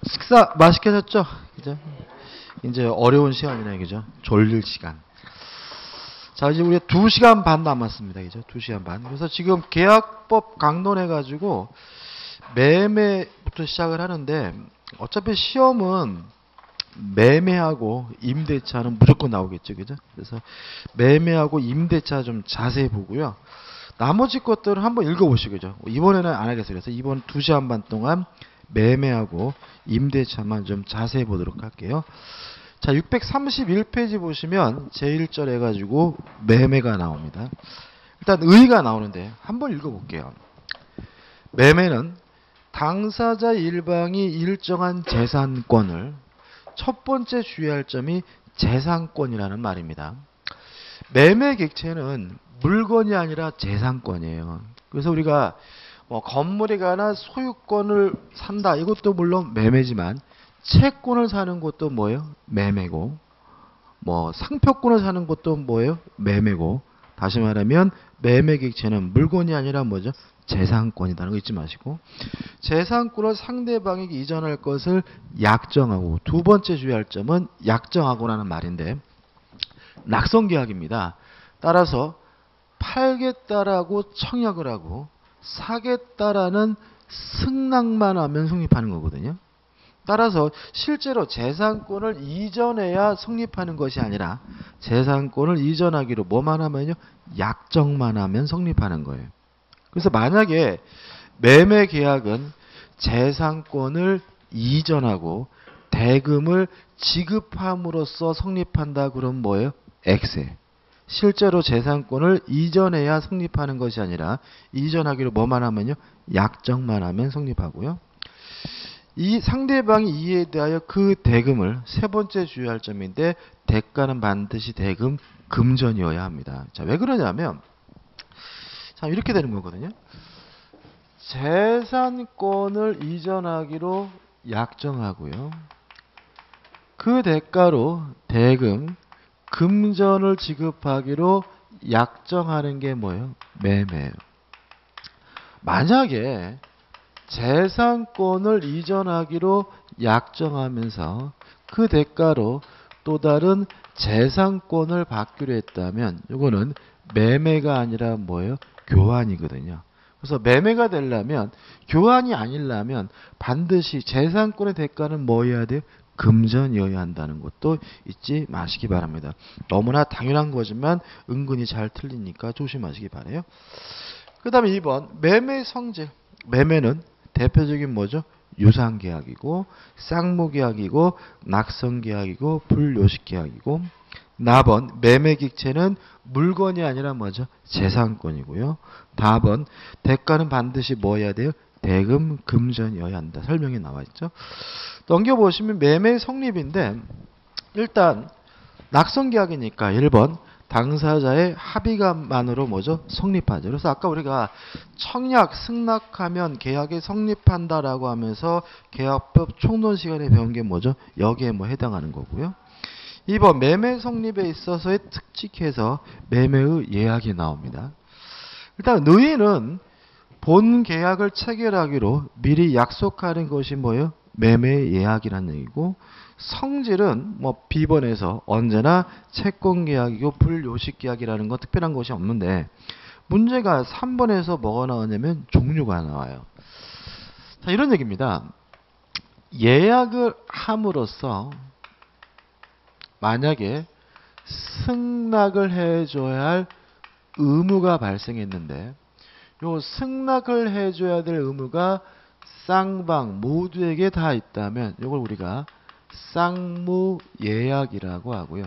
식사 맛있게 하셨죠? 그죠? 이제 어려운 시간이네, 그죠? 졸릴 시간. 자, 이제 우리 2시간 반 남았습니다, 그죠? 2시간 반. 그래서 지금 계약법 강론해가지고 매매부터 시작을 하는데, 어차피 시험은 매매하고 임대차는 무조건 나오겠죠, 그죠? 그래서 매매하고 임대차 좀 자세히 보고요. 나머지 것들은 한번 읽어보시죠, 그죠? 이번에는 안 하겠어요. 그래서 이번 2시간 반 동안 매매하고 임대차만 좀 자세히 보도록 할게요. 자, 631페이지 보시면 제1절 해가지고 매매가 나옵니다. 일단 의의가 나오는데 한번 읽어볼게요. 매매는 당사자 일방이 일정한 재산권을, 첫 번째 주의할 점이 재산권이라는 말입니다. 매매 객체는 물건이 아니라 재산권이에요. 그래서 우리가 뭐 건물이거나 소유권을 산다, 이것도 물론 매매지만 채권을 사는 것도 뭐예요? 매매고, 뭐 상표권을 사는 것도 뭐예요? 매매고. 다시 말하면 매매 객체는 물건이 아니라 뭐죠? 재산권이라는 거 잊지 마시고, 재산권을 상대방에게 이전할 것을 약정하고, 두 번째 주의할 점은 약정하고라는 말인데 낙성계약입니다. 따라서 팔겠다라고 청약을 하고 사겠다라는 승낙만 하면 성립하는 거거든요. 따라서 실제로 재산권을 이전해야 성립하는 것이 아니라 재산권을 이전하기로 뭐만 하면요? 약정만 하면 성립하는 거예요. 그래서 만약에 매매 계약은 재산권을 이전하고 대금을 지급함으로써 성립한다 그러면 뭐예요? X에. 실제로 재산권을 이전해야 성립하는 것이 아니라 이전하기로 뭐만 하면요? 약정만 하면 성립하고요. 이 상대방이 이에 대하여 그 대금을, 세 번째 주의할 점인데 대가는 반드시 대금 금전이어야 합니다. 자, 왜 그러냐면 자, 이렇게 되는 거거든요. 재산권을 이전하기로 약정하고요. 그 대가로 대금, 금전을 지급하기로 약정하는 게 뭐예요? 매매예요. 만약에 재산권을 이전하기로 약정하면서 그 대가로 또 다른 재산권을 받기로 했다면 이거는 매매가 아니라 뭐예요? 교환이거든요. 그래서 매매가 되려면, 교환이 아니려면 반드시 재산권의 대가는 뭐여야 돼요? 금전이어야 한다는 것도 잊지 마시기 바랍니다. 너무나 당연한 거지만 은근히 잘 틀리니까 조심하시기 바라요. 그 다음에 2번 매매 성질. 매매는 대표적인 뭐죠? 유상계약이고 쌍무계약이고 낙성계약이고 불요식계약이고, 나번 매매객체는 물건이 아니라 뭐죠? 재산권이고요. 다번 대가는 반드시 뭐 해야 돼요? 대금 금전이어야 한다. 설명이 나와 있죠. 넘겨보시면 매매 성립인데 일단 낙성계약이니까 1번 당사자의 합의가만으로 뭐죠? 성립하죠. 그래서 아까 우리가 청약, 승낙하면 계약이 성립한다라고 하면서 계약법 총론 시간에 배운 게 뭐죠? 여기에 뭐 해당하는 거고요. 2번 매매 성립에 있어서의 특칙에서 매매의 예약이 나옵니다. 일단 의의는 본 계약을 체결하기로 미리 약속하는 것이 뭐예요? 매매 예약이라는 얘기고, 성질은 뭐 B번에서 언제나 채권 계약이고 불요식 계약이라는 건 특별한 것이 없는데, 문제가 3번에서 뭐가 나오냐면 종류가 나와요. 자, 이런 얘기입니다. 예약을 함으로써 만약에 승낙을 해줘야 할 의무가 발생했는데, 요 승낙을 해줘야 될 의무가 쌍방 모두에게 다 있다면 이걸 우리가 쌍무예약이라고 하고요.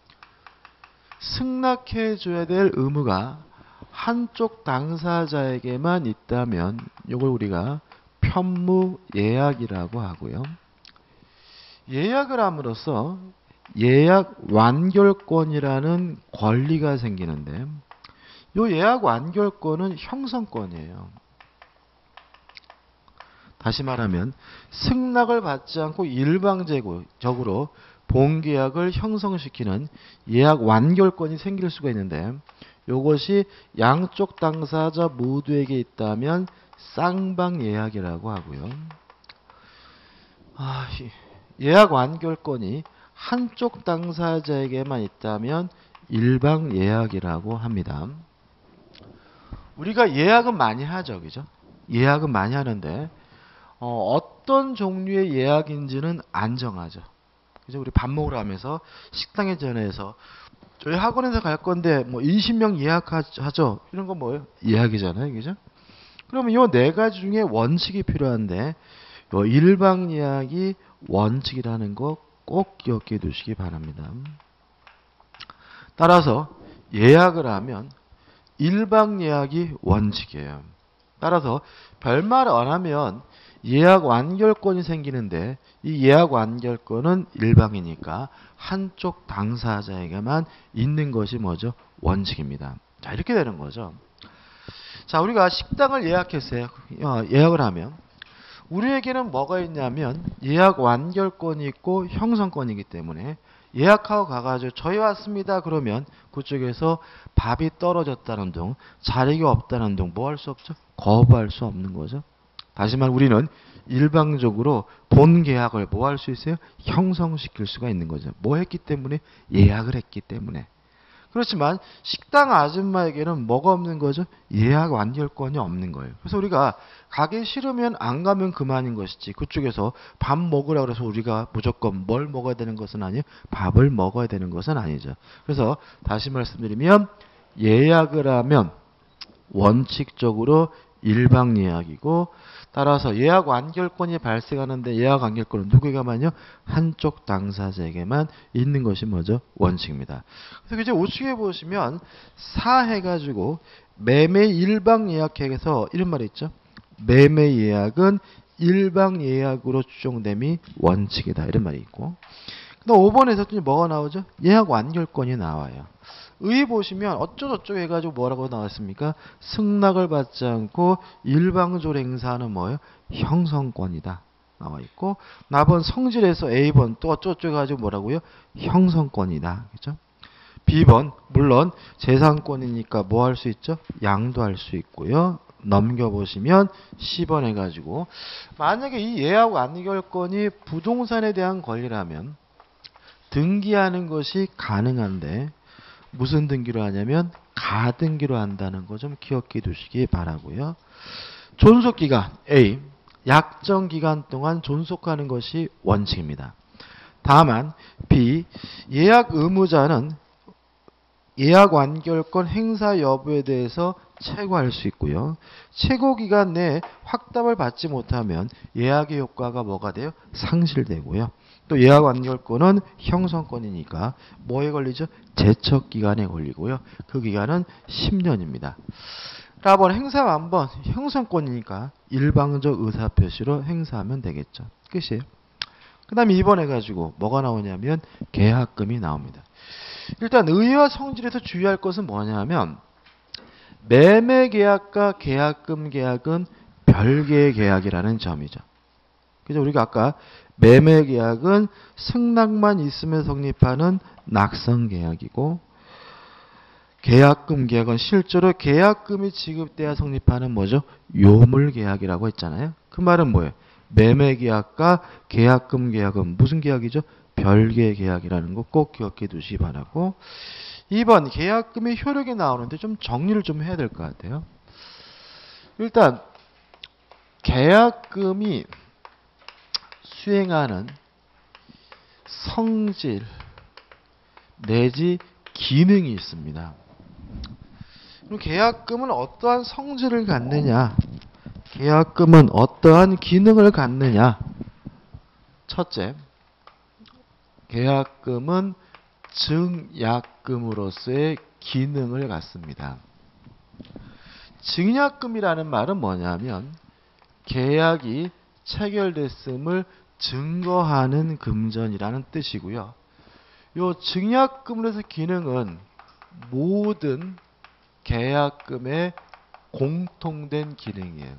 승낙해줘야 될 의무가 한쪽 당사자에게만 있다면 이걸 우리가 편무예약이라고 하고요. 예약을 함으로써 예약 완결권이라는 권리가 생기는데, 이 예약 완결권은 형성권이에요. 다시 말하면 승낙을 받지 않고 일방적으로 본계약을 형성시키는 예약 완결권이 생길 수가 있는데, 이것이 양쪽 당사자 모두에게 있다면 쌍방예약이라고 하고요. 예약 완결권이 한쪽 당사자에게만 있다면 일방 예약이라고 합니다. 우리가 예약은 많이 하죠, 그죠? 예약은 많이 하는데 어떤 종류의 예약인지는 안 정하죠. 그죠? 우리 밥 먹으러 가면서 식당에 전화해서 저희 학원에서 갈 건데 뭐 20명 예약하죠. 이런 거 뭐예요? 예약이잖아요, 그죠? 그러면 이 네 가지 중에 원칙이 필요한데 요 일방 예약이 원칙이라는 거 꼭 기억해 두시기 바랍니다. 따라서 예약을 하면 일방 예약이 원칙이에요. 따라서 별말 안 하면 예약 완결권이 생기는데 이 예약 완결권은 일방이니까 한쪽 당사자에게만 있는 것이 뭐죠? 원칙입니다. 자, 이렇게 되는 거죠. 자, 우리가 식당을 예약했어요. 예약을 하면 우리에게는 뭐가 있냐면 예약 완결권이 있고 형성권이기 때문에 예약하고 가가지고 저희 왔습니다 그러면 그쪽에서 밥이 떨어졌다는 둥 자리가 없다는 둥 뭐 할 수 없죠? 거부할 수 없는 거죠. 다시 말해 우리는 일방적으로 본 계약을 뭐 할 수 있어요? 형성시킬 수가 있는 거죠. 뭐 했기 때문에? 예약을 했기 때문에. 그렇지만 식당 아줌마에게는 뭐가 없는 거죠? 예약 완결권이 없는 거예요. 그래서 우리가 가기 싫으면 안 가면 그만인 것이지 그쪽에서 밥 먹으라 그래서 우리가 무조건 뭘 먹어야 되는 것은 아니에요. 밥을 먹어야 되는 것은 아니죠. 그래서 다시 말씀드리면 예약을 하면 원칙적으로 일방 예약이고 따라서 예약 완결권이 발생하는데 예약 완결권은 누구에게만요? 한쪽 당사자에게만 있는 것이 뭐죠? 원칙입니다. 그래서 이제 우측에 보시면 4 해가지고 매매 일방 예약액에서 이런 말이 있죠. 매매 예약은 일방 예약으로 추정됨이 원칙이다. 이런 말이 있고. 근데 5번에서 또 뭐가 나오죠? 예약 완결권이 나와요. 의 보시면 어쩌고저쩌고 해가지고 뭐라고 나왔습니까? 승낙을 받지 않고 일방적으로 행사하는 뭐예요? 형성권이다. 나와 있고 나번 성질에서 A번 또 어쩌고저쩌고 해가지고 뭐라고요? 형성권이다. 그죠? B번 물론 재산권이니까 뭐 할 수 있죠? 양도할 수 있고요. 넘겨보시면 C번 해가지고 만약에 이 예약 완결권이 부동산에 대한 권리라면 등기하는 것이 가능한데 무슨 등기로 하냐면 가등기로 한다는 거 좀 기억해 두시기 바라고요. 존속기간 A 약정기간 동안 존속하는 것이 원칙입니다. 다만 B 예약 의무자는 예약 완결권 행사 여부에 대해서 최고할 수 있고요. 최고 기간 내에 확답을 받지 못하면 예약의 효과가 뭐가 돼요? 상실되고요. 또 예약 완결권은 형성권이니까 뭐에 걸리죠? 제척 기간에 걸리고요. 그 기간은 10년입니다. 라번 행사 완번 형성권이니까 일방적 의사표시로 행사하면 되겠죠. 끝이에요. 그 다음에 2번 해가지고 뭐가 나오냐면 계약금이 나옵니다. 일단 의의와 성질에서 주의할 것은 뭐냐면 매매계약과 계약금 계약은 별개의 계약이라는 점이죠. 그래서 우리가 아까 매매계약은 승낙만 있으면 성립하는 낙선계약이고 계약금 계약은 실제로 계약금이 지급돼야 성립하는 뭐죠? 요물계약이라고 했잖아요. 그 말은 뭐예요? 매매계약과 계약금 계약은 무슨 계약이죠? 별개의 계약이라는 거 꼭 기억해 두시기 바라고 2번 계약금의 효력이 나오는데 좀 정리를 좀 해야 될 것 같아요. 일단 계약금이 수행하는 성질 내지 기능이 있습니다. 그럼 계약금은 어떠한 성질을 갖느냐? 계약금은 어떠한 기능을 갖느냐? 첫째, 계약금은 증약금으로서의 기능을 갖습니다. 증약금이라는 말은 뭐냐면 계약이 체결됐음을 증거하는 금전이라는 뜻이고요. 이 증약금으로서 기능은 모든 계약금의 공통된 기능이에요.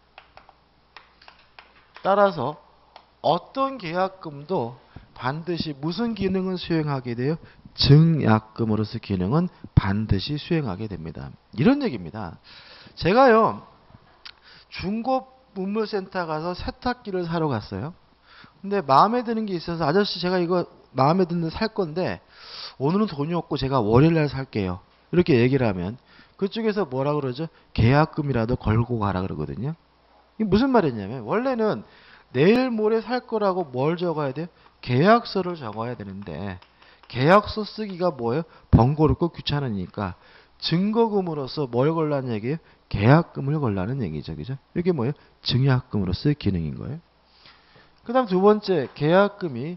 따라서 어떤 계약금도 반드시 무슨 기능은 수행하게 돼요? 증약금으로서 기능은 반드시 수행하게 됩니다. 이런 얘기입니다. 제가요 중고 문물센터 가서 세탁기를 사러 갔어요. 근데 마음에 드는 게 있어서 아저씨 제가 이거 마음에 드는 살 건데 오늘은 돈이 없고 제가 월요일날 살게요. 이렇게 얘기를 하면 그쪽에서 뭐라 그러죠? 계약금이라도 걸고 가라 그러거든요. 이게 무슨 말이냐면 원래는 내일 모레 살 거라고 뭘 적어야 돼요? 계약서를 적어야 되는데 계약서 쓰기가 뭐예요? 번거롭고 귀찮으니까 증거금으로서 뭘 걸라는 얘기예요? 계약금을 걸라는 얘기죠. 그죠? 이게 뭐예요? 증약금으로서의 기능인 거예요. 그 다음 두 번째, 계약금이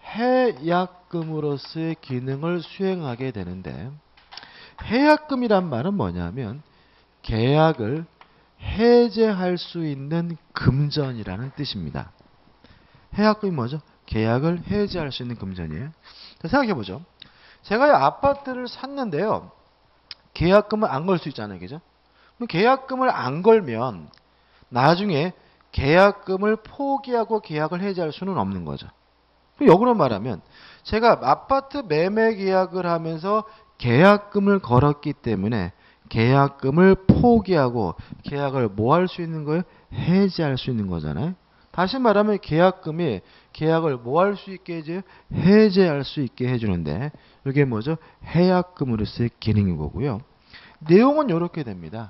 해약금으로서의 기능을 수행하게 되는데 해약금이란 말은 뭐냐면 계약을 해제할 수 있는 금전이라는 뜻입니다. 해약금이 뭐죠? 계약을 해제할 수 있는 금전이에요. 자, 생각해보죠. 제가 이 아파트를 샀는데요. 계약금을 안 걸 수 있잖아요. 그죠? 그럼 계약금을 안 걸면 나중에 계약금을 포기하고 계약을 해지할 수는 없는 거죠. 역으로 말하면 제가 아파트 매매 계약을 하면서 계약금을 걸었기 때문에 계약금을 포기하고 계약을 뭐 할 수 있는 거예요? 해지할 수 있는 거잖아요. 다시 말하면 계약금이 계약을 뭐 할 수 있게 해줘요? 해제할 수 있게 해주는데 이게 뭐죠? 해약금으로서의 기능인 거고요. 내용은 이렇게 됩니다.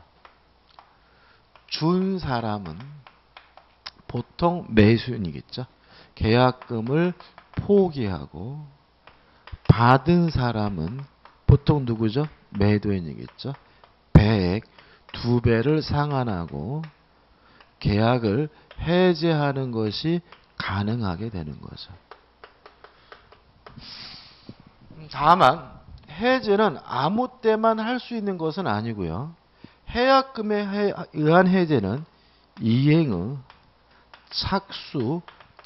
준 사람은 보통 매수인이겠죠. 계약금을 포기하고 받은 사람은 보통 누구죠? 매도인이겠죠. 배액 2배를 상환하고 계약을 해제하는 것이 가능하게 되는 거죠. 다만 해제는 아무 때만 할 수 있는 것은 아니고요. 해약금에 의한 해제는 이행의 착수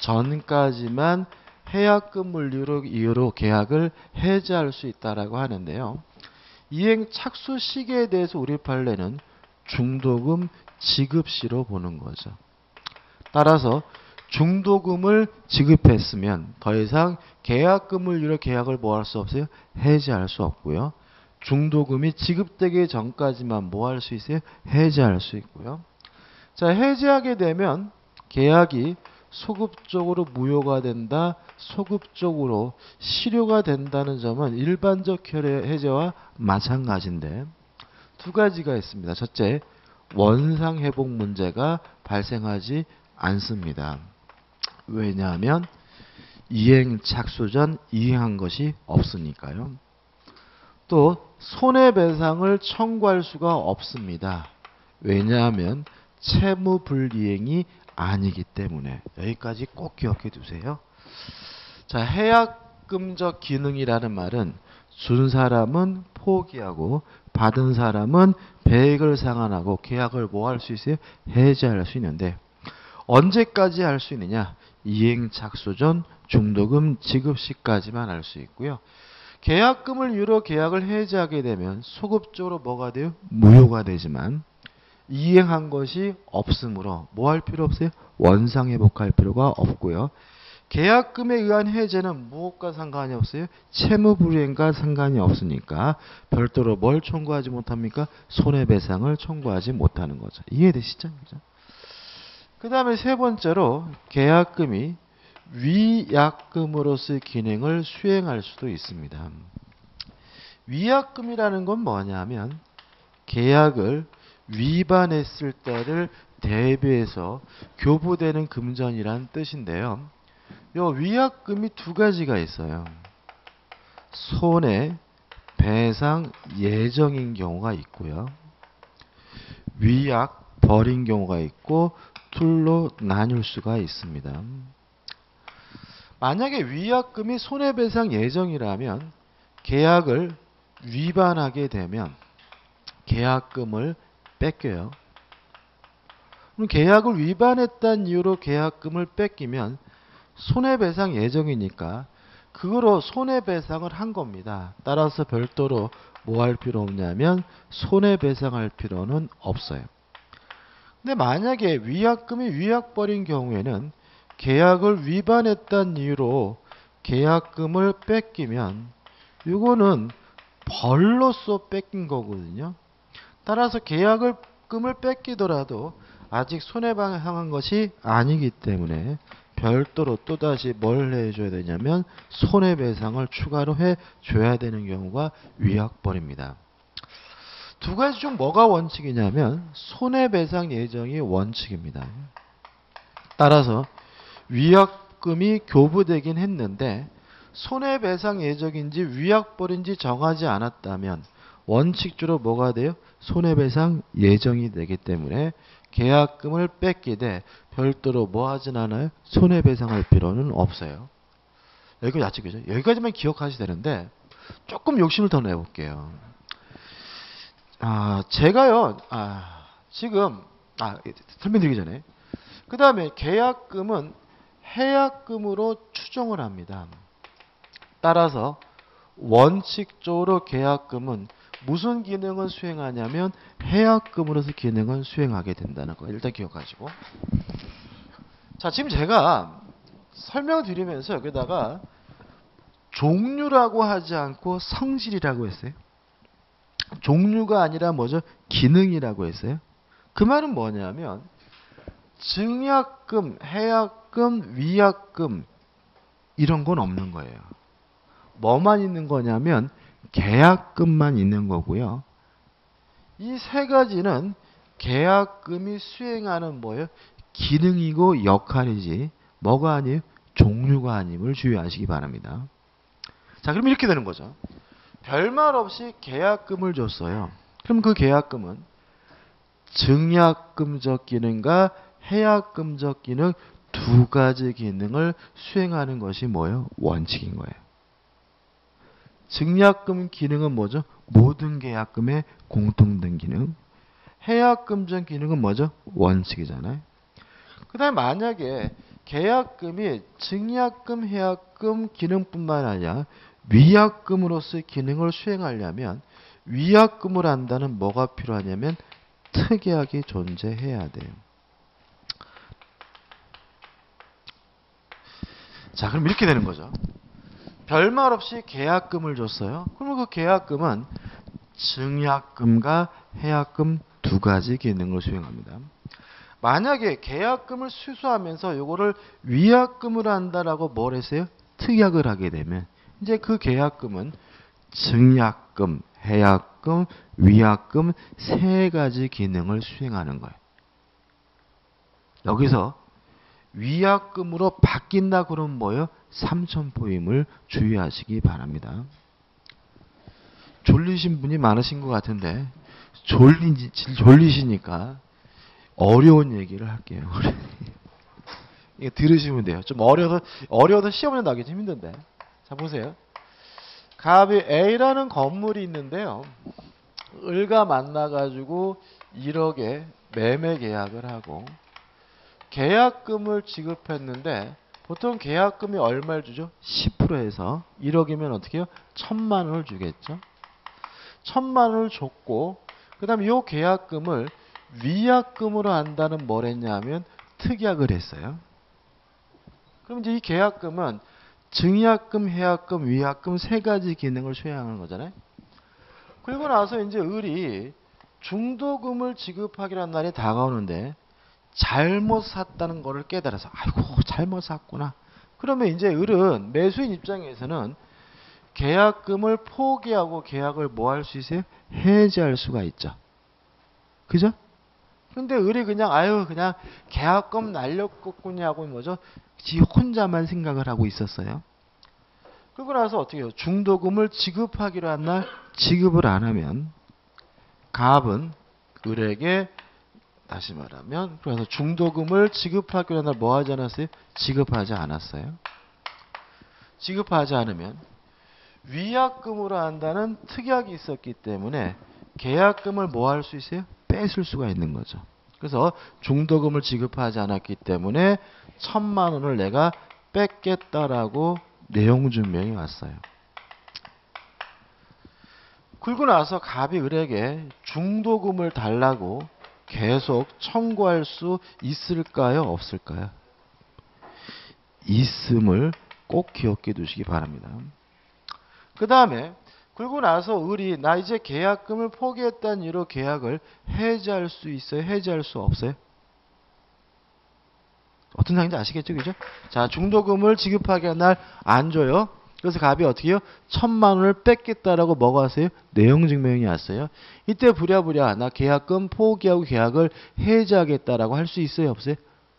전까지만 해약금 물류 이유로 계약을 해제할 수 있다라고 하는데요. 이행 착수 시기에 대해서 우리 판례는 중도금 지급시로 보는 거죠. 따라서 중도금을 지급했으면 더 이상 계약금을 이유로 계약을 뭐 할 수 없어요? 해제할 수 없고요. 중도금이 지급되기 전까지만 뭐 할 수 있어요? 해제할 수 있고요. 자, 해제하게 되면 계약이 소급적으로 무효가 된다, 소급적으로 실효가 된다는 점은 일반적 해제와 마찬가지인데 두 가지가 있습니다. 첫째, 원상회복 문제가 발생하지 않습니다. 왜냐하면 이행 착수 전 이행한 것이 없으니까요. 또 손해배상을 청구할 수가 없습니다. 왜냐하면 채무불이행이 아니기 때문에. 여기까지 꼭 기억해 두세요. 자, 해약금적 기능이라는 말은 준 사람은 포기하고 받은 사람은 배액을 상환하고 계약을 뭐 할 수 있어요? 해제할 수 있는데 언제까지 할 수 있느냐? 이행 착수 전 중도금 지급 시까지만 할 수 있고요. 계약금을 이유로 계약을 해제하게 되면 소급적으로 뭐가 돼요? 무효가 되지만 이행한 것이 없으므로 뭐 할 필요 없어요? 원상회복할 필요가 없고요. 계약금에 의한 해제는 무엇과 상관이 없어요? 채무불이행과 상관이 없으니까 별도로 뭘 청구하지 못합니까? 손해배상을 청구하지 못하는 거죠. 이해되시죠? 그 다음에 세 번째로 계약금이 위약금으로서의 기능을 수행할 수도 있습니다. 위약금이라는 건 뭐냐면 계약을 위반했을 때를 대비해서 교부되는 금전이란 뜻인데요. 요 위약금이 두 가지가 있어요. 손해배상 예정인 경우가 있고요. 위약 벌인 경우가 있고 둘로 나뉠 수가 있습니다. 만약에 위약금이 손해배상 예정이라면 계약을 위반하게 되면 계약금을 뺏겨요. 그럼 계약을 위반했다는 이유로 계약금을 뺏기면 손해배상 예정이니까 그거로 손해배상을 한 겁니다. 따라서 별도로 뭐 할 필요 없냐면 손해배상할 필요는 없어요. 근데 만약에 위약금이 위약벌인 경우에는 계약을 위반했다는 이유로 계약금을 뺏기면 이거는 벌로서 뺏긴 거거든요. 따라서 계약금을 뺏기더라도 아직 손해배상한 것이 아니기 때문에 별도로 또다시 뭘 해줘야 되냐면 손해배상을 추가로 해줘야 되는 경우가 위약벌입니다. 두 가지 중 뭐가 원칙이냐면 손해배상 예정이 원칙입니다. 따라서 위약금이 교부되긴 했는데 손해배상 예정인지 위약벌인지 정하지 않았다면 원칙주로 뭐가 돼요? 손해배상 예정이 되기 때문에 계약금을 뺏기되 별도로 뭐 하진 않아요? 손해배상할 필요는 없어요. 여기까지 야채교죠. 여기까지만 기억하셔야 되는데 조금 욕심을 더 내볼게요. 제가요, 지금, 설명드리기 전에. 그 다음에 계약금은 해약금으로 추정을 합니다. 따라서 원칙적으로 계약금은 무슨 기능을 수행하냐면 해약금으로서 기능을 수행하게 된다는 거 일단 기억하시고. 자, 지금 제가 설명드리면서 여기다가 종류라고 하지 않고 성질이라고 했어요. 종류가 아니라 뭐죠? 기능이라고 했어요. 그 말은 뭐냐면 증약금, 해약금, 위약금 이런 건 없는 거예요. 뭐만 있는 거냐면 계약금만 있는 거고요. 이 세 가지는 계약금이 수행하는 뭐예요? 기능이고 역할이지 뭐가 아니에요? 종류가 아님을 주의하시기 바랍니다. 자, 그럼 이렇게 되는 거죠. 별말 없이 계약금을 줬어요. 그럼 그 계약금은 증약금적 기능과 해약금적 기능 두 가지 기능을 수행하는 것이 뭐예요? 원칙인 거예요. 증약금 기능은 뭐죠? 모든 계약금의 공통된 기능. 해약금적 기능은 뭐죠? 원칙이잖아요. 그 다음에 만약에 계약금이 증약금, 해약금 기능뿐만 아니라 위약금으로서의 기능을 수행하려면 위약금을 한다는 뭐가 필요하냐면 특약이 존재해야 돼요. 자, 그럼 이렇게 되는 거죠. 별말 없이 계약금을 줬어요. 그러면 그 계약금은 증약금과 해약금 두 가지 기능을 수행합니다. 만약에 계약금을 수수하면서 요거를 위약금으로 한다라고 뭘 했어요? 특약을 하게 되면 이제 그 계약금은 증약금, 해약금, 위약금 세 가지 기능을 수행하는 거예요. 여기서 위약금으로 바뀐다 그러면 뭐예요? 삼천포임을 주의하시기 바랍니다. 졸리신 분이 많으신 것 같은데 졸리시니까 어려운 얘기를 할게요. 이거 들으시면 돼요. 좀 어려워서 시험을 나기 좀 힘든데. 자, 보세요. 갑이 A라는 건물이 있는데요. 을과 만나가지고 1억에 매매 계약을 하고 계약금을 지급했는데 보통 계약금이 얼마를 주죠? 10%에서 1억이면 어떻게 해요? 1,000만 원을 주겠죠. 1,000만 원을 줬고 그 다음에 이 계약금을 위약금으로 한다는 뭘 했냐면 특약을 했어요. 그럼 이제 이 계약금은 증약금, 해약금, 위약금 세 가지 기능을 수행하는 거잖아요. 그리고 나서 이제 을이 중도금을 지급하기로 한 날이 다가오는데 잘못 샀다는 거를 깨달아서 아이고 잘못 샀구나. 그러면 이제 을은 매수인 입장에서는 계약금을 포기하고 계약을 뭐 할 수 있어요? 해지할 수가 있죠. 그죠? 근데 을이 그냥 계약금 날렸겠구냐 하고 뭐죠? 지 혼자만 생각을 하고 있었어요. 그러고 나서 어떻게 해요? 중도금을 지급하기로 한 날 지급을 안 하면 갑은 을에게 다시 말하면 그래서 중도금을 지급하기로 한 날 뭐 하지 않았어요? 지급하지 않았어요. 지급하지 않으면 위약금으로 한다는 특약이 있었기 때문에 계약금을 뭐 할 수 있어요? 뺏을 수가 있는 거죠. 그래서 중도금을 지급하지 않았기 때문에 1,000만 원을 내가 뺏겠다라고 내용 증명이 왔어요. 그리고 나서 갑이 을에게 중도금을 달라고 계속 청구할 수 있을까요? 없을까요? 있음을 꼭 기억해 두시기 바랍니다. 그 다음에 그리고 나서 을이 나 이제 계약금을 포기했다는 이유로 계약을 해지할 수 있어요? 해지할 수 없어요? 어떤 상황인지 아시겠죠? 그죠? 자, 중도금을 지급하게 한 날 안 줘요. 그래서 갑이 어떻게 해요? 1,000만 원을 뺏겠다라고 뭐가 왔어요? 내용 증명이 왔어요. 이때 부랴부랴 나 계약금 포기하고 계약을 해지하겠다라고 할 수 있어요? 없어요?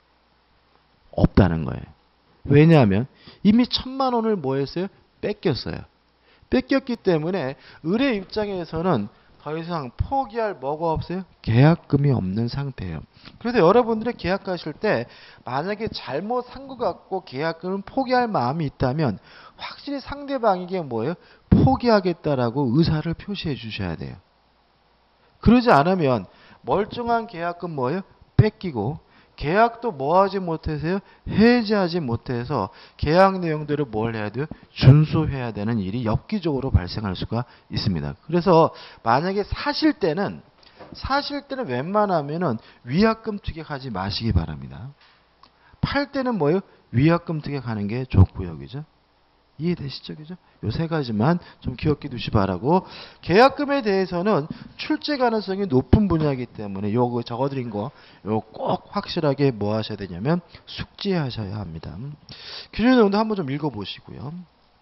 없다는 거예요. 왜냐하면 이미 1,000만 원을 뭐 했어요? 뺏겼어요. 뺏겼기 때문에 의뢰 입장에서는 더 이상 포기할 뭐가 없어요? 계약금이 없는 상태예요. 그래서 여러분들이 계약하실 때 만약에 잘못 산 것 같고 계약금을 포기할 마음이 있다면 확실히 상대방에게 뭐예요? 포기하겠다라고 의사를 표시해 주셔야 돼요. 그러지 않으면 멀쩡한 계약금 뭐예요? 뺏기고 계약도 뭐 하지 못해서요? 해지하지 못해서 계약 내용들을 뭘 해야 돼요? 준수해야 되는 일이 엽기적으로 발생할 수가 있습니다. 그래서 만약에 사실 때는 웬만하면은 위약금 투격하지 마시기 바랍니다. 팔 때는 뭐예요? 위약금 투격하는 게 좋고요. 그죠? 이해되시죠? 그죠? 요 세 가지만 좀 기억해 두시 바라고, 계약금에 대해서는 출제 가능성이 높은 분야이기 때문에 요거 적어드린 거 요 꼭 확실하게 뭐 하셔야 되냐면 숙지하셔야 합니다. 규정 내용도 한번 좀 읽어보시고요.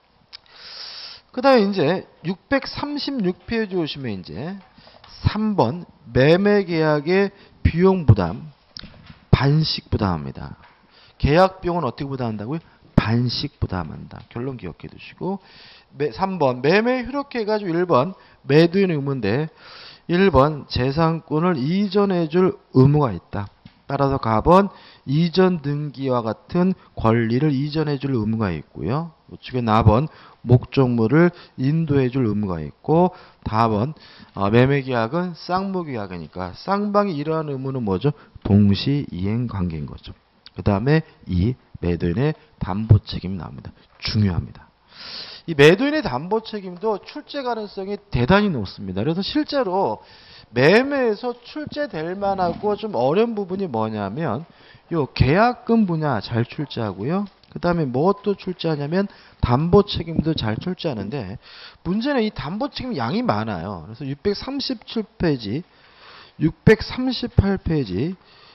그 다음에 이제 636페이지 오시면 이제 3번 매매계약의 비용 부담, 반씩 부담합니다. 계약 비용은 어떻게 부담한다고요? 반씩 부담한다. 결론 기억해 두시고, 3번 매매 효력해 가지고 1번 매도인 의무인데 1번 재산권을 이전해 줄 의무가 있다. 따라서 갑은 이전 등기와 같은 권리를 이전해 줄 의무가 있고요. 우측에 나번 목적물을 인도해 줄 의무가 있고, 다번 매매계약은 쌍무계약이니까 쌍방이 이러한 의무는 뭐죠? 동시 이행 관계인 거죠. 그 다음에 이 매도인의 담보 책임이 나옵니다. 중요합니다. 이 매도인의 담보 책임도 출제 가능성이 대단히 높습니다. 그래서 실제로 매매에서 출제될 만하고 좀 어려운 부분이 뭐냐면 요 계약금 분야 잘 출제하고요. 그 다음에 무엇도 출제하냐면 담보 책임도 잘 출제하는데, 문제는 이 담보 책임 양이 많아요. 그래서 637페이지, 638페이지,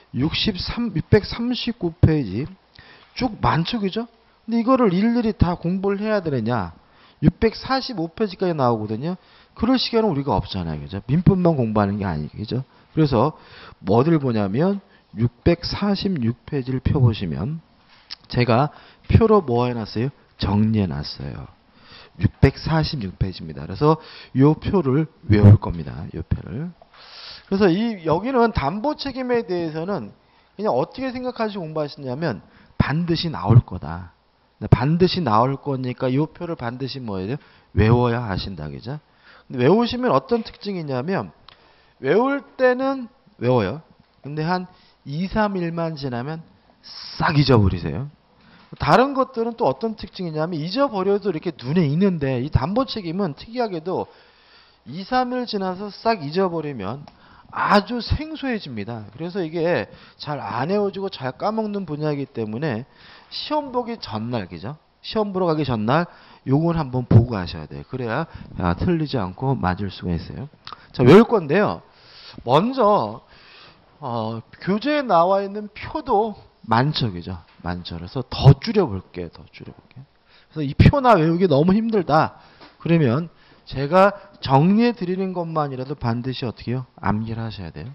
639페이지 쭉 많죠, 그죠? 근데 이거를 일일이 다 공부를 해야 되느냐? 645페이지까지 나오거든요. 그럴 시간은 우리가 없잖아요, 그죠? 민법만 공부하는 게 아니죠, 그죠? 그래서 뭐를 보냐면 646페이지를 펴보시면 제가 표로 뭐 해놨어요? 정리해놨어요. 646페이지입니다. 그래서 이 표를 외울 겁니다. 이 표를. 그래서 여기는 담보 책임에 대해서는 그냥 어떻게 생각하시고 공부하시냐면 반드시 나올 거다. 반드시 나올 거니까 이 표를 반드시 뭐예요? 외워야 하신다. 그죠? 근데 외우시면 어떤 특징이 있냐면 외울 때는 외워요. 근데 한 2, 3일만 지나면 싹 잊어버리세요. 다른 것들은 또 어떤 특징이냐면 잊어버려도 이렇게 눈에 있는데 이 담보 책임은 특이하게도 2, 3일 지나서 싹 잊어버리면 아주 생소해집니다. 그래서 이게 잘 안 외워지고 잘 까먹는 분야이기 때문에 시험 보기 전날, 그죠? 시험 보러 가기 전날 요건 한번 보고 가셔야 돼요. 그래야 틀리지 않고 맞을 수가 있어요. 자, 외울 건데요. 먼저 교재에 나와 있는 표도 많죠, 그죠? 많죠. 그래서 더 줄여볼게요. 그래서 이 표나 외우기 너무 힘들다. 그러면 제가 정리해 드리는 것만이라도 반드시 어떻게 해요? 암기를 하셔야 돼요.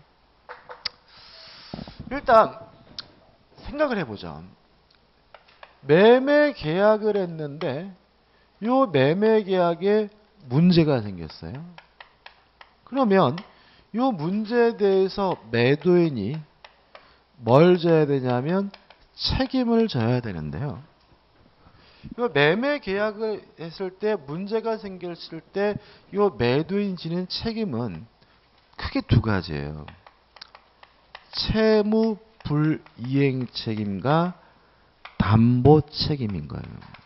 일단 생각을 해보죠. 매매 계약을 했는데 이 매매 계약에 문제가 생겼어요. 그러면 이 문제에 대해서 매도인이 뭘 져야 되냐면 책임을 져야 되는데요. 이 매매 계약을 했을 때 문제가 생겼을 때 이 매도인 지는 책임은 크게 두 가지예요. 채무 불이행 책임과 담보 책임인 거예요.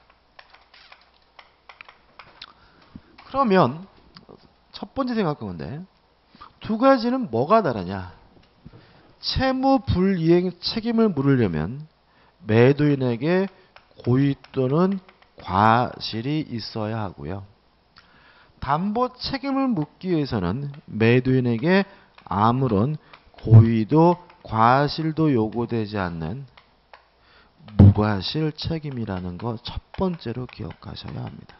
그러면 첫 번째 생각하면 돼. 두 가지는 뭐가 다르냐? 채무 불이행 책임을 물으려면 매도인에게 고의 또는 과실이 있어야 하고요. 담보 책임을 묻기 위해서는 매도인에게 아무런 고의도 과실도 요구되지 않는 무과실 책임이라는 거 첫 번째로 기억하셔야 합니다.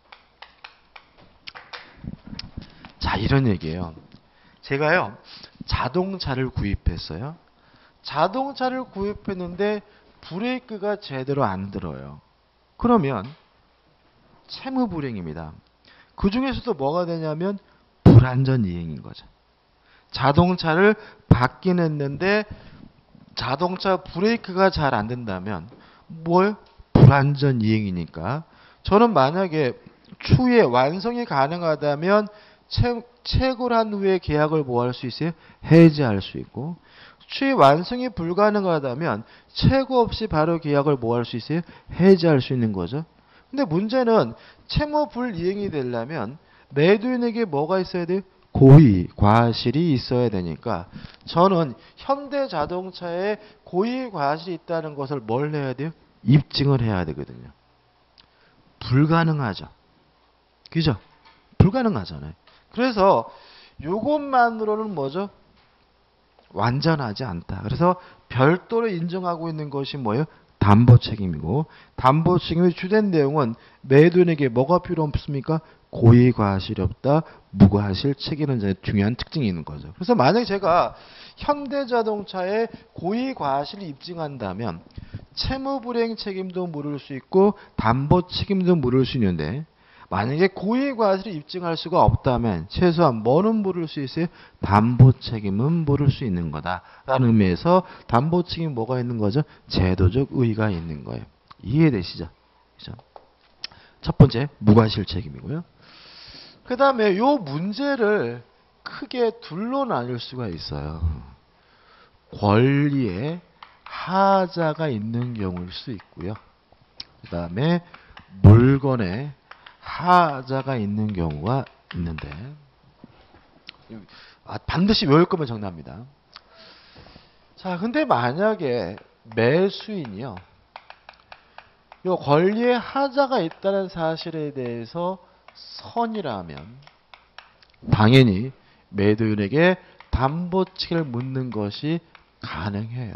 자, 이런 얘기예요. 제가요, 자동차를 구입했어요. 자동차를 구입했는데 브레이크가 제대로 안 들어요. 그러면 채무 불이행입니다. 그 중에서도 뭐가 되냐면 불안전 이행인 거죠. 자동차를 받긴 했는데 자동차 브레이크가 잘 안 된다면 뭘? 불안전 이행이니까 저는 만약에 추후에 완성이 가능하다면 채굴 한 후에 계약을 뭐 할 수 있어요? 해지할 수 있고 추후에 완성이 불가능하다면 채고 없이 바로 계약을 뭐 할 수 있어요? 해지할 수 있는 거죠. 근데 문제는 채무 불이행이 되려면 매도인에게 뭐가 있어야 돼요? 고의, 과실이 있어야 되니까 저는 현대자동차에 고의, 과실이 있다는 것을 뭘 해야 돼요? 입증을 해야 되거든요. 불가능하죠. 그죠? 불가능하잖아요. 그래서 이것만으로는 뭐죠? 완전하지 않다. 그래서 별도로 인정하고 있는 것이 뭐예요? 담보 책임이고 담보 책임의 주된 내용은 매도인에게 뭐가 필요 없습니까? 고의 과실이 없다. 무과실 책임은 중요한 특징이 있는 거죠. 그래서 만약에 제가 현대자동차에 고의 과실을 입증한다면 채무불이행 책임도 물을 수 있고 담보 책임도 물을 수 있는데 만약에 고의 과실을 입증할 수가 없다면 최소한 뭐는 물을 수 있어요? 담보 책임은 물을 수 있는 거다라는 의미에서 담보 책임이 뭐가 있는 거죠? 제도적 의의가 있는 거예요. 이해되시죠? 그죠? 첫 번째 무과실 책임이고요. 그 다음에 요 문제를 크게 둘로 나눌 수가 있어요. 권리에 하자가 있는 경우일 수 있고요. 그 다음에 물건에 하자가 있는 경우가 있는데 반드시 외울 거면 정답입니다. 자, 근데 만약에 매수인이요, 요 권리에 하자가 있다는 사실에 대해서 선이라면 당연히 매도인에게 담보 책임을 묻는 것이 가능해요.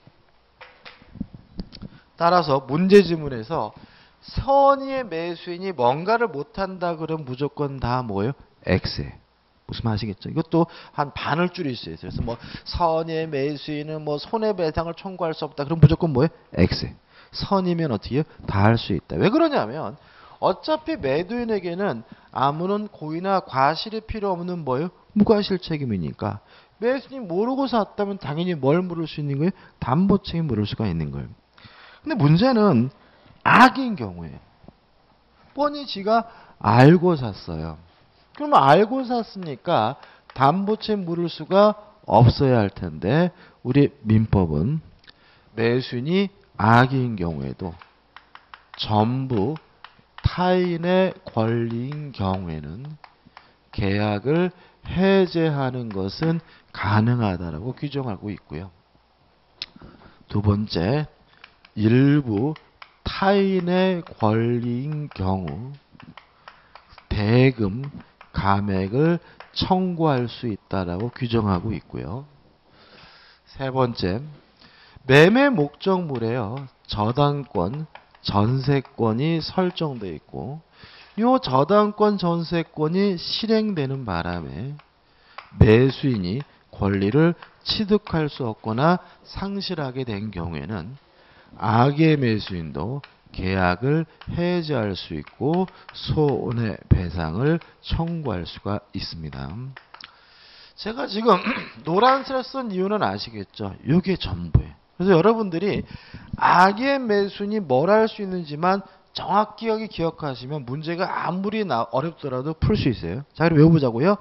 따라서 문제지문에서 선의의 매수인이 뭔가를 못한다 그러면 무조건 다 뭐예요? X에. 무슨 말 아시겠죠? 이것도 한 반을 줄일 수 있어요. 그래서 뭐 선의의 매수인은 뭐 손해배상을 청구할 수 없다. 그럼 무조건 뭐예요? X에. 선이면 어떻게 해요? 다 할 수 있다. 왜 그러냐면 어차피 매도인에게는 아무런 고의나 과실이 필요 없는 뭐예요? 무과실 책임이니까 매수인이 모르고 샀다면 당연히 뭘 물을 수 있는 거예요? 담보 책임 물을 수가 있는 거예요. 근데 문제는 악인 경우에 뻔히 지가 알고 샀어요. 그러면 알고 샀으니까 담보 책임 물을 수가 없어야 할 텐데 우리 민법은 매수인이 악인 경우에도 전부 타인의 권리인 경우에는 계약을 해제하는 것은 가능하다라고 규정하고 있고요. 두 번째, 일부 타인의 권리인 경우 대금, 감액을 청구할 수 있다라고 규정하고 있고요. 세 번째, 매매 목적물에요, 저당권, 전세권이 설정되어 있고 이 저당권, 전세권이 실행되는 바람에 매수인이 권리를 취득할 수 없거나 상실하게 된 경우에는 악의 매수인도 계약을 해지할 수 있고 손해배상을 청구할 수가 있습니다. 제가 지금 노란색을 쓴 이유는 아시겠죠? 이게 전부예요. 그래서 여러분들이 악의 매수인이 뭘 할 수 있는지만 정확히 기억하시면 문제가 아무리 어렵더라도 풀 수 있어요. 자, 그럼 외워보자고요.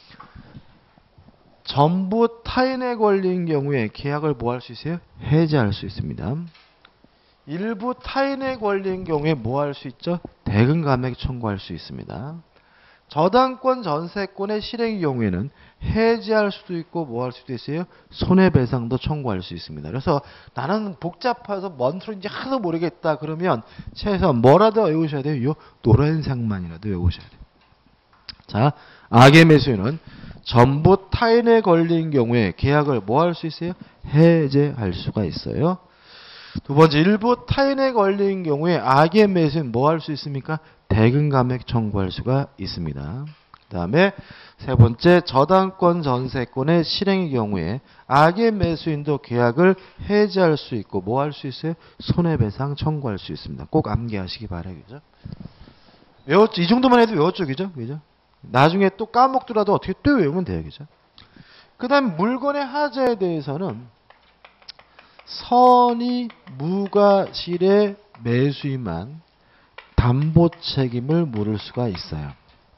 전부 타인의 권리인 경우에 계약을 뭐 할 수 있어요? 해지할 수 있습니다. 일부 타인의 권리인 경우에 뭐 할 수 있죠? 대금 감액 청구할 수 있습니다. 저당권, 전세권의 실행의 경우에는 해지할 수도 있고 뭐 할 수도 있어요? 손해배상도 청구할 수 있습니다. 그래서 나는 복잡해서 뭔 소리인지 하나도 모르겠다 그러면 최소한 뭐라도 외우셔야 돼요? 요 노란색만이라도 외우셔야 돼요. 자, 악의 매수인은 전부 타인의 권리인 경우에 계약을 뭐 할 수 있어요? 해제할 수가 있어요. 두 번째, 일부 타인에 걸린 경우에 악의 매수인 뭐 할 수 있습니까? 대금 감액 청구할 수가 있습니다. 그 다음에 세 번째, 저당권 전세권의 실행의 경우에 악의 매수인도 계약을 해지할 수 있고 뭐 할 수 있어요? 손해배상 청구할 수 있습니다. 꼭 암기하시기 바라겠죠. 외웠죠? 이 정도만 해도 외웠죠, 그죠? 그죠? 나중에 또 까먹더라도 어떻게 또 외우면 돼요, 그죠? 그 다음 물건의 하자에 대해서는 선의 무과실의 매수인만 담보 책임을 물을 수가 있어요.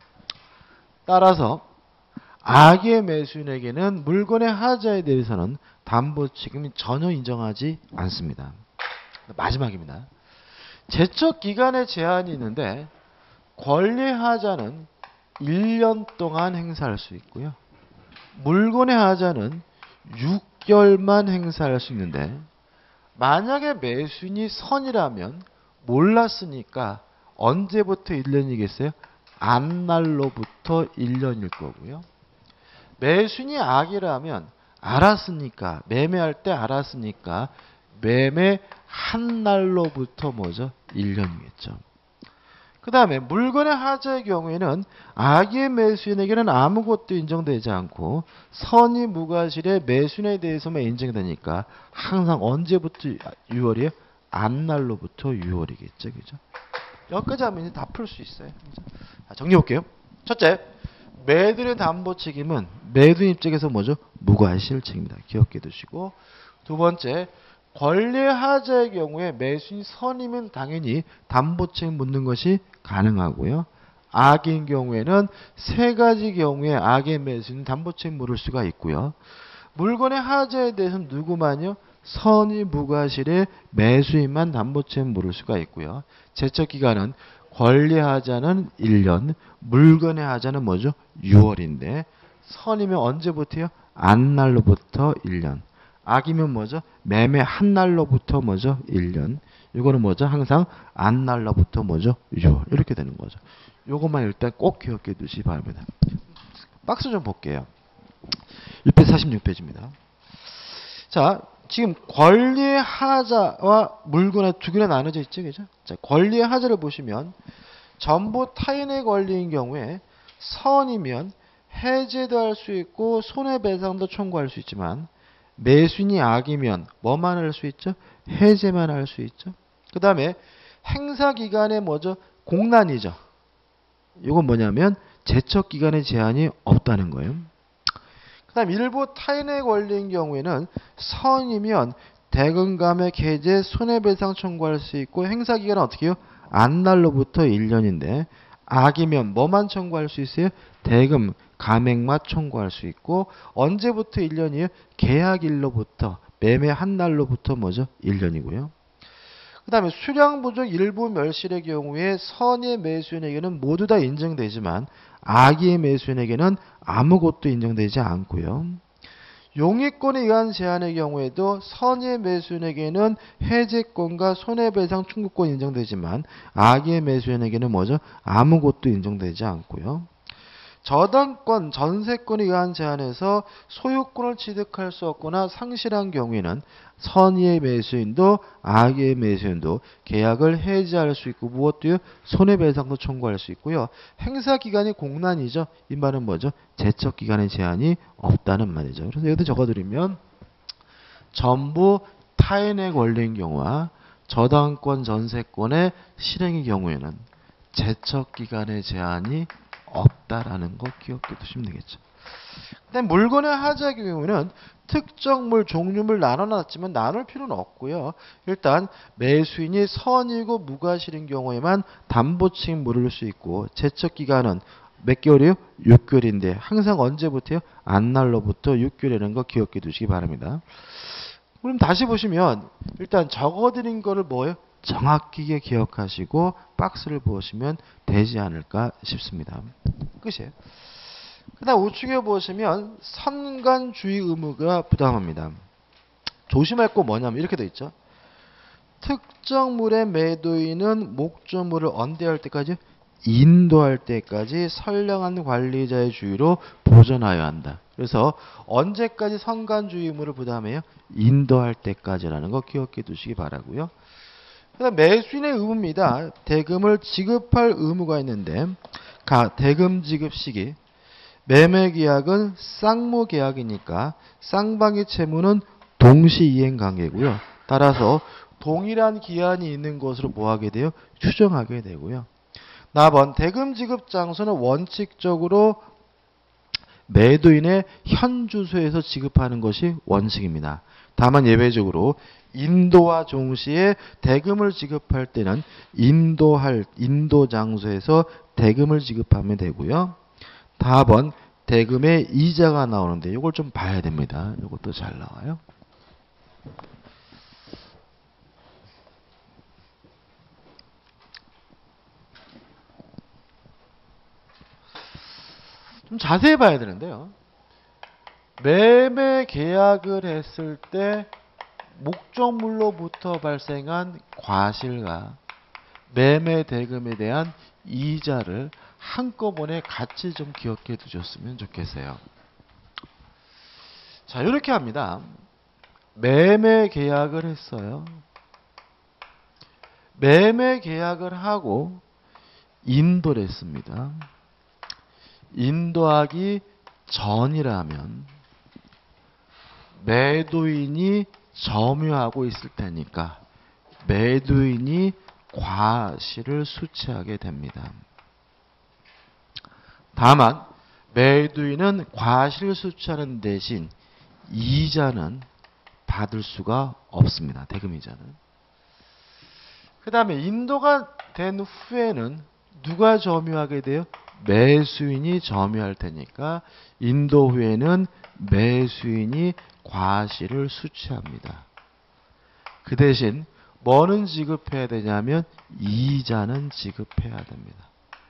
따라서 악의 매수인에게는 물건의 하자에 대해서는 담보 책임이 전혀 인정하지 않습니다. 마지막입니다. 제척 기간의 제한이 있는데 권리 하자는 1년 동안 행사할 수 있고요. 물건의 하자는 6개월만 행사할 수 있는데 만약에 매수인이 선이라면 몰랐으니까 언제부터 1년이겠어요? 안날로부터 1년일 거고요. 매수인이 악이라면 알았으니까 매매할 때 알았으니까 매매 한 날로부터 뭐죠? 1년이겠죠. 그 다음에 물건의 하자의 경우에는 악의 매수인에게는 아무것도 인정되지 않고 선의 무과실의 매수인에 대해서만 인정되니까 항상 언제부터 6월이에요? 안날로부터 6월이겠죠. 그죠? 여기까지 하면 이제 다 풀 수 있어요. 자, 정리해 볼게요. 첫째, 매도인의 담보 책임은 매도인 입장에서 뭐죠? 무과실 책임이다. 기억해 두시고, 두 번째, 권리 하자의 경우에 매수인 선이면 당연히 담보 책임 묻는 것이 가능하고요. 악인 경우에는 세 가지 경우에 악의 매수인 담보 책임 물을 수가 있고요. 물건의 하자에 대해서는 누구만요? 선의 무과실의 매수인만 담보 책임 물을 수가 있고요. 제척 기간은 권리 하자는 1년, 물건의 하자는 뭐죠? 6월인데 선이면 언제부터요? 안날로부터 1년. 악이면 뭐죠? 매매 한 날로부터 뭐죠? 1년. 이거는 뭐죠? 항상 안날로부터 뭐죠? 6월. 이렇게 되는 거죠. 요것만 일단 꼭 기억해 두시기 바랍니다. 박스 좀 볼게요. 646페이지입니다. 자, 지금 권리의 하자와 물건의 두 개나 나눠져 있죠, 그죠? 자, 권리의 하자를 보시면 전부 타인의 권리인 경우에 선이면 해제도 할 수 있고 손해배상도 청구할 수 있지만 매수인이 악이면 뭐만 할 수 있죠? 해제만 할 수 있죠. 그 다음에 행사기간에 뭐죠? 공란이죠. 이건 뭐냐면 제척기간의 제한이 없다는 거예요. 그 다음 일부 타인의 권리인 경우에는 선이면 대금감액 해제 손해배상 청구할 수 있고 행사기간은 어떻게 해요? 안날로부터 1년인데 악이면 뭐만 청구할 수 있어요? 대금 감액만 청구할 수 있고 언제부터 1년이에요? 계약일로부터 매매 한 날로부터 뭐죠? 1년이고요. 그 다음에 수량 부족 일부 멸실의 경우에 선의 매수인에게는 모두 다 인정되지만 악의 매수인에게는 아무것도 인정되지 않고요. 용의권에 의한 제한의 경우에도 선의 매수인에게는 해제권과 손해배상 청구권이 인정되지만 악의 매수인에게는 뭐죠? 아무것도 인정되지 않고요. 저당권, 전세권에 의한 제한에서 소유권을 취득할 수 없거나 상실한 경우에는 선의의 매수인도 악의 매수인도 계약을 해지할 수 있고 무엇도요? 손해배상도 청구할 수 있고요. 행사기간이 공란이죠. 이 말은 뭐죠? 제척기간의 제한이 없다는 말이죠. 그래서 여기다 적어드리면 전부 타인의 권리인 경우와 저당권, 전세권의 실행의 경우에는 제척기간의 제한이 없다라는 거 기억해 두시면 되겠죠. 근데 물건의 하자의 경우는 특정물, 종류물 나눠놨지만 나눌 필요는 없고요. 일단 매수인이 선이고 무과실인 경우에만 담보책임 물을 수 있고 제척기간은 몇 개월이요? 6개월인데 항상 언제부터요? 안날로부터 6개월이라는 거 기억해 두시기 바랍니다. 그럼 다시 보시면 일단 적어드린 거를 뭐예요? 정확하게 기억하시고 박스를 보시면 되지 않을까 싶습니다. 끝이에요. 그 다음 우측에 보시면 선관주의 의무가 부당합니다. 조심할 거 뭐냐면 이렇게 돼 있죠. 특정물의 매도인은 목적물을 언제할 때까지 인도할 때까지 선량한 관리자의 주의로 보존하여야 한다. 그래서 언제까지 선관주의 의무를 부담해요? 인도할 때까지라는 거 기억해 두시기 바라고요. 그다음 매수인의 의무입니다. 대금을 지급할 의무가 있는데 대금 지급 시기 매매계약은 쌍무계약이니까 쌍방의 채무는 동시이행 관계고요. 따라서 동일한 기한이 있는 것으로 뭐하게 돼요? 추정하게 되고요. 4번 대금 지급 장소는 원칙적으로 매도인의 현 주소에서 지급하는 것이 원칙입니다. 다만 예외적으로 인도와 동시에 대금을 지급할 때는 인도 장소에서 대금을 지급하면 되고요. 4번 대금에 이자가 나오는데 이걸 좀 봐야 됩니다. 이것도 잘 나와요. 좀 자세히 봐야 되는데요. 매매 계약을 했을 때 목적물로부터 발생한 과실과 매매 대금에 대한 이자를 한꺼번에 같이 좀 기억해 두셨으면 좋겠어요. 자, 이렇게 합니다. 매매 계약을 했어요. 매매 계약을 하고 인도를 했습니다. 인도하기 전이라면 매도인이 점유하고 있을 테니까 매도인이 과실을 수취하게 됩니다. 다만 매도인은 과실을 수취하는 대신 이자는 받을 수가 없습니다. 대금이자는. 그 다음에 인도가 된 후에는 누가 점유하게 돼요? 매수인이 점유할 테니까 인도 후에는 매수인이 과실을 수취합니다. 그 대신 뭐는 지급해야 되냐면 이자는 지급해야 됩니다.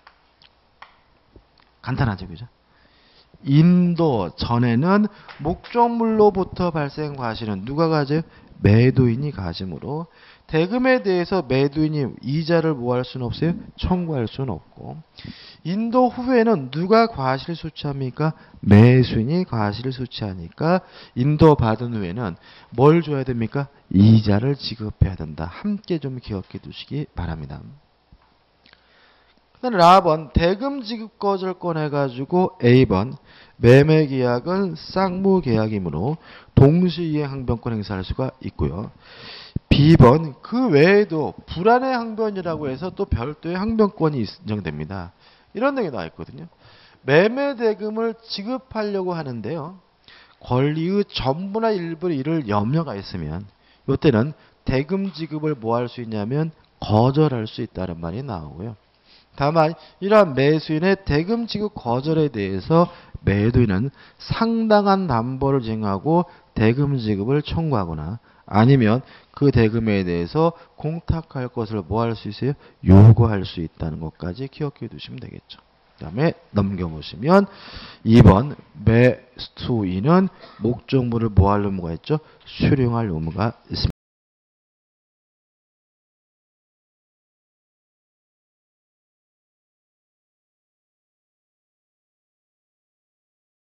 간단하죠, 그죠? 인도 전에는 목적물로부터 발생 과실은 누가 가져요? 매도인이 가지므로 대금에 대해서 매도인이 이자를 뭐 할 수는 없어요? 청구할 수는 없고 인도 후에는 누가 과실을 수취합니까? 매수인이 과실을 수취하니까 인도 받은 후에는 뭘 줘야 됩니까? 이자를 지급해야 된다. 함께 좀 기억해 두시기 바랍니다. 그 다음에 4번 대금 지급 거절 꺼내가지고 A번 매매계약은 쌍무계약이므로 동시이행 항변권 행사할 수가 있고요. B번 그 외에도 불안의 항변이라고 해서 또 별도의 항변권이 인정됩니다. 이런 내용이 나와 있거든요. 매매 대금을 지급하려고 하는데요. 권리의 전부나 일부 이를 염려가 있으면 이때는 대금 지급을 뭐 할 수 있냐면 거절할 수 있다는 말이 나오고요. 다만 이러한 매수인의 대금 지급 거절에 대해서 매도인은 상당한 담보를 제공하고 대금 지급을 청구하거나 아니면 그 대금에 대해서 공탁할 것을 뭐 할 수 있어요? 요구할 수 있다는 것까지 기억해 두시면 되겠죠. 그 다음에 넘겨보시면 2번 매수인은 목적물을 뭐 할 의무가 있죠? 수령할 의무가 있습니다.